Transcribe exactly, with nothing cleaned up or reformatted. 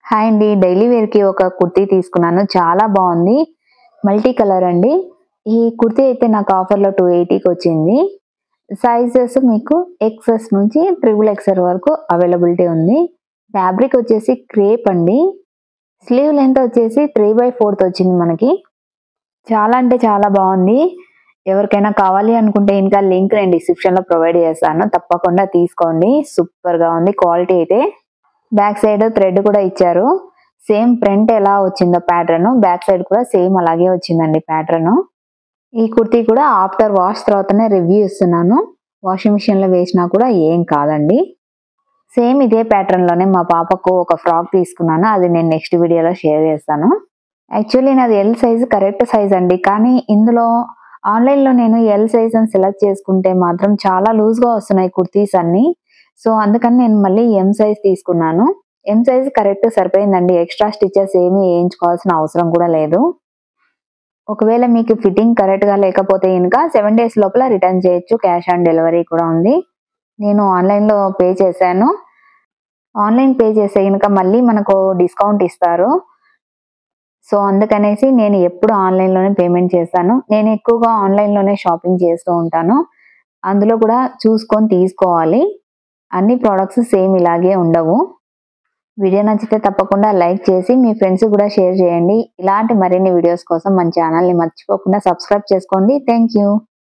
Hi అండి. Daily వేర్‌కి ఒక కుర్తీ తీసుకున్నాను. చాలా బావుంది. మల్టీ కలర్ అండి. ఈ కుర్తీ అయితే నాకు ఆఫర్‌లో రెండు వందల ఎనభైకి వచ్చింది. సైజెస్ మీకు ఎక్స్ఎస్ నుంచి త్రిబుల్ ఎక్స్ఎల్ వరకు అవైలబిలిటీ ఉంది. ఫ్యాబ్రిక్ వచ్చేసి క్రేప్ అండి. స్లీవ్ లెంత్ వచ్చేసి మూడు బై నాలుగు వచ్చింది మనకి. చాలా అంటే చాలా బావుంది. ఎవరికైనా కావాలి అనుకుంటే ఇంకా లింక్ నేను డిస్క్రిప్షన్‌లో ప్రొవైడ్ చేస్తాను. తప్పకుండా తీసుకోండి. సూపర్‌గా ఉంది క్వాలిటీ అయితే. బ్యాక్ సైడ్ థ్రెడ్ కూడా ఇచ్చారు. సేమ్ ఫ్రంట్ ఎలా వచ్చిందో ప్యాటర్న్ బ్యాక్ సైడ్ కూడా సేమ్ అలాగే వచ్చిందండి ప్యాటర్న్. ఈ కుర్తీ కూడా ఆఫ్టర్ వాష్ తర్వాతనే రివ్యూ ఇస్తున్నాను. వాషింగ్ మిషన్ లో వేసినా కూడా ఏం కాదండి. సేమ్ ఇదే ప్యాటర్న్ లోనే మా పాపకు ఒక ఫ్రాక్ తీసుకున్నాను. అది నేను నెక్స్ట్ వీడియోలో షేర్ చేస్తాను. యాక్చువల్లీ నాది ఎల్ సైజ్ కరెక్ట్ సైజ్ అండి. కానీ ఇందులో ఆన్లైన్ లో నేను ఎల్ సైజ్ అని సెలెక్ట్ చేసుకుంటే మాత్రం చాలా లూజ్ గా వస్తున్నాయి కుర్తీస్ అన్ని. సో అందుకని నేను మళ్ళీ ఎం సైజ్ తీసుకున్నాను. ఎం సైజ్ కరెక్ట్ సరిపోయిందండి. ఎక్స్ట్రా స్టిచెస్ ఏమీ వేయించుకోవాల్సిన అవసరం కూడా లేదు. ఒకవేళ మీకు ఫిట్టింగ్ కరెక్ట్ గా లేకపోతే ఇంకా సెవెన్ డేస్ లోపల రిటర్న్ చేయొచ్చు. క్యాష్ ఆన్ డెలివరీ కూడా ఉంది. నేను ఆన్లైన్ లో పే చేశాను. ఆన్లైన్ పే చేస్తే ఇంకా మళ్ళీ మనకు డిస్కౌంట్ ఇస్తారు. సో అందుకనేసి నేను ఎప్పుడు ఆన్లైన్ లోనే పేమెంట్ చేస్తాను. నేను ఎక్కువగా ఆన్లైన్ లోనే షాపింగ్ చేస్తూ ఉంటాను. అందులో కూడా చూసుకొని తీసుకోవాలి. అన్ని ప్రొడక్ట్స్ సేమ్ ఇలాగే ఉండవు. వీడియో నచ్చితే తప్పకుండా లైక్ చేసి మీ ఫ్రెండ్స్ కూడా షేర్ చేయండి. ఇలాంటి మరిన్ని వీడియోస్ కోసం మన ఛానల్ని మర్చిపోకుండా సబ్స్క్రైబ్ చేసుకోండి. Thank you.